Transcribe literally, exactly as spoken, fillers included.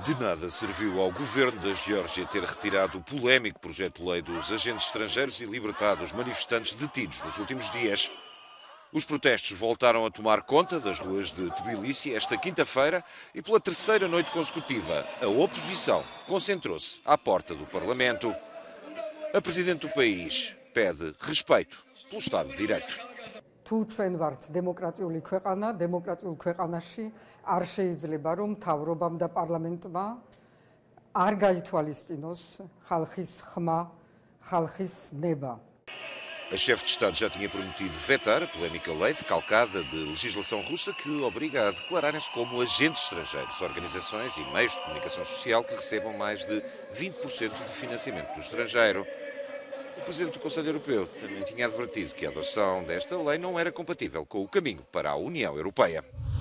De nada serviu ao governo da Geórgia ter retirado o polémico projeto de lei dos agentes estrangeiros e libertado os manifestantes detidos nos últimos dias. Os protestos voltaram a tomar conta das ruas de Tbilisi esta quinta-feira e, pela terceira noite consecutiva, a oposição concentrou-se à porta do Parlamento. A presidente do país pede respeito pelo Estado de Direito. თუ ჩვენ ვართ დემოკრატიული ქვეყანა, დემოკრატიულ ქვეყანაში არ შეიძლება რომ მთავრობამ და პარლამენტმა არ გაითვალისწინოს ხალხის ხმა, ხალხის ნება. A chefe de Estado já tinha prometido vetar a polémica lei decalcada de legislação russa que obriga a declararem-se como agentes estrangeiros, organizações e meios de comunicação social que recebam mais de vinte por cento de financiamento do estrangeiro. O presidente do Conselho Europeu também tinha advertido que a adoção desta lei não era compatível com o caminho para a União Europeia.